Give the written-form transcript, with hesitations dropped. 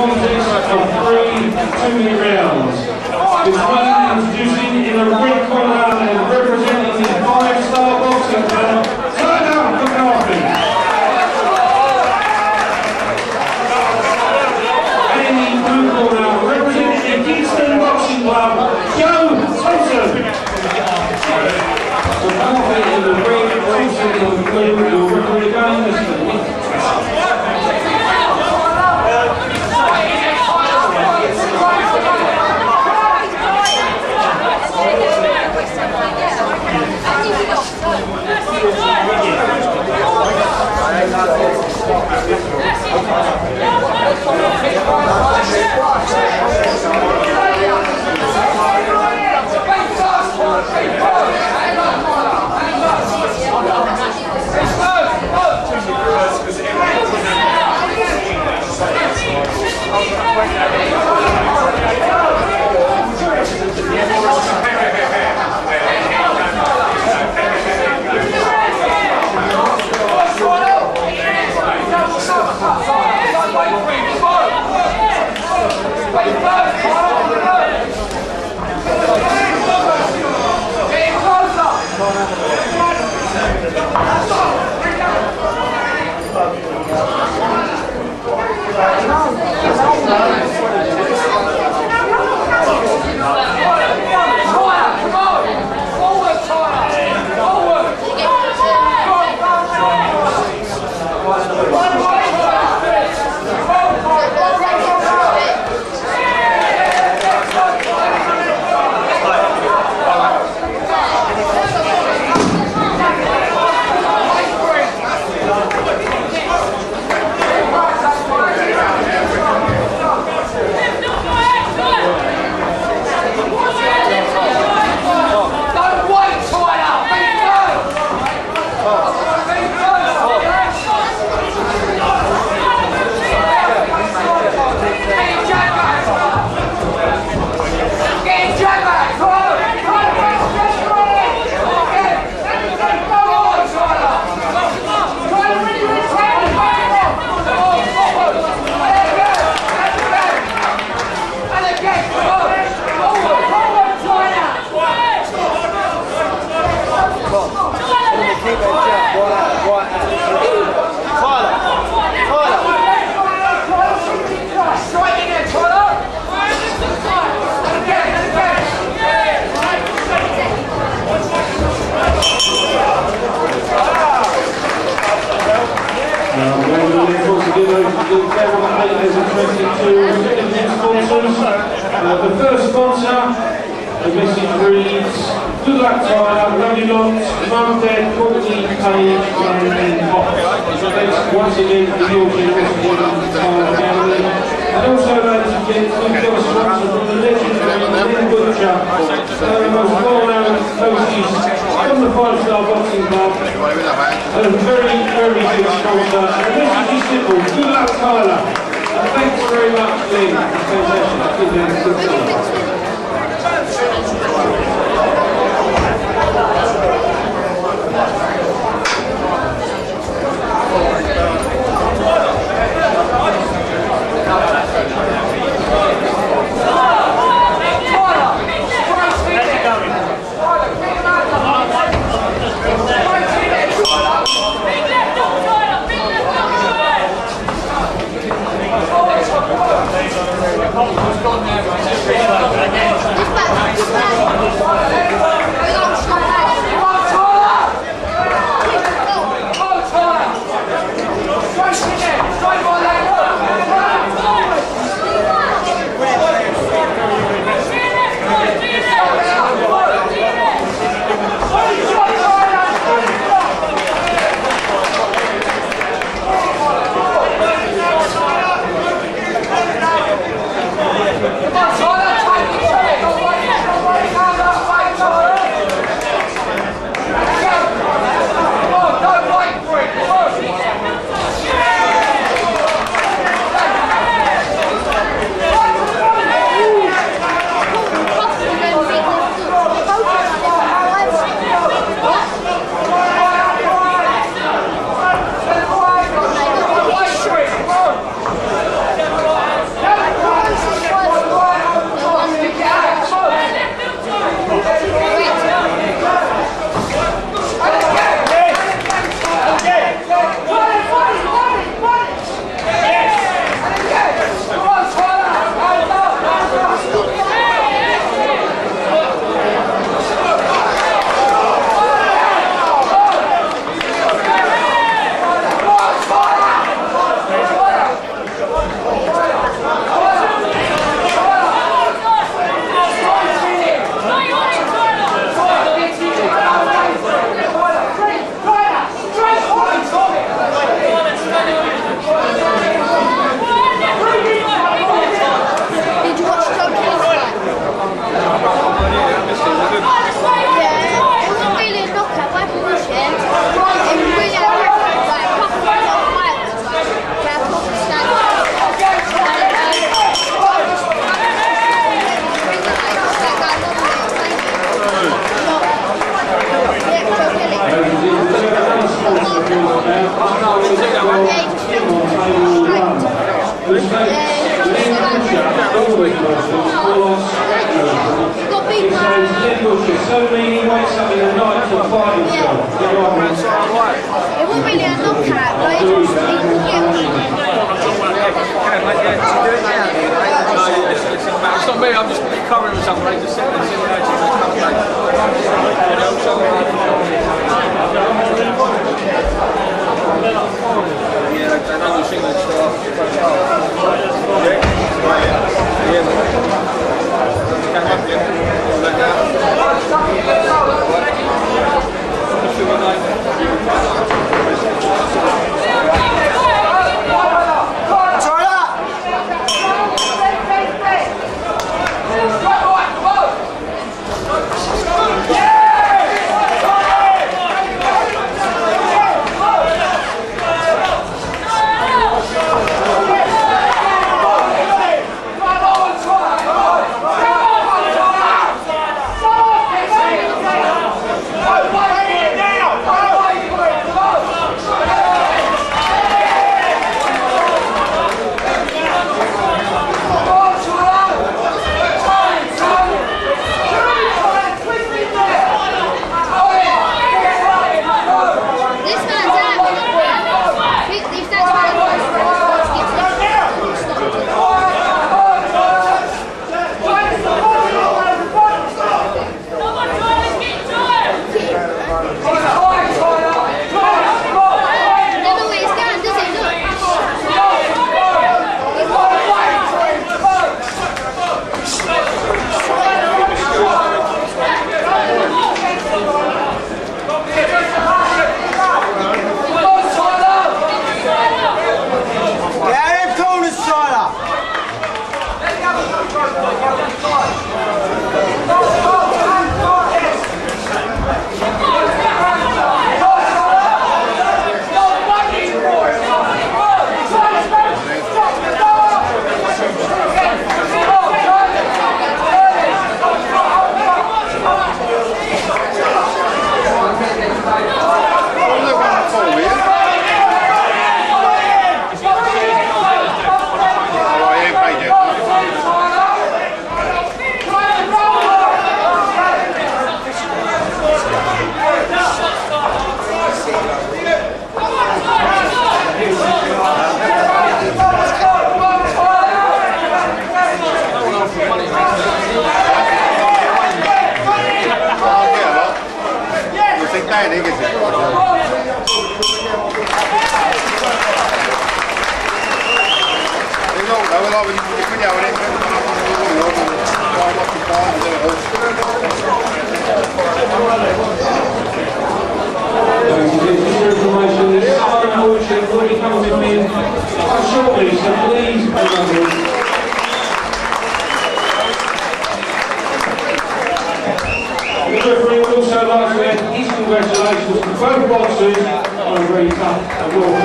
contest of 3 2-minute rounds. This one introducing in the red corner and representing the 5-star boxing club, Turner McCarthy. And in the blue corner, representing the Kingston Boxing Club, Joe Thompson. McCarthy in the red, Thompson in the blue, your referee again, Mr. Nick. The first sponsor, the message reads, good luck Tyler, lovely lots, mum, dad, Courtney, Paige, and Box. Thanks once again for your generosity, Tyler family. And also, ladies and gents, we've got a sponsor from the legendary Lynn Butcher, the most well-known coaches from the 5-star boxing club. A very, very good sponsor. And the message is simple, good luck Tyler. Thanks very much, Lynn. It's gone now, right? who states Lee Butcher always versus Carlos Spector. He says Lee Butcher so mean he wakes up in the night to fight himself. It won't really a knockout, but it's just it's not me, I'm just covering myself, right? Just sitting there, Congratulations to both boxers on a very tough and well